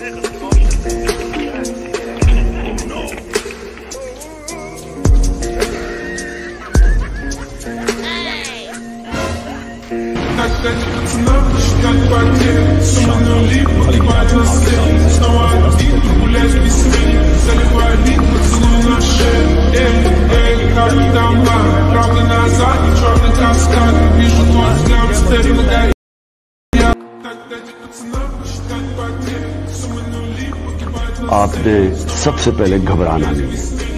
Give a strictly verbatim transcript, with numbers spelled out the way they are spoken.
Кстати, пацанам считать потери, сумма нули, погибать на сцене. Снова один, гулять без смены, заливай бит, поцелуй на шею. Эй, эй, как там вам, правда назад, черный каскад. Вижу твой взгляд, степи на горе. Кстати, пацанам считать потери, сумма нули, погибать на сцене. आपने सबसे पहले घबराना नहीं है।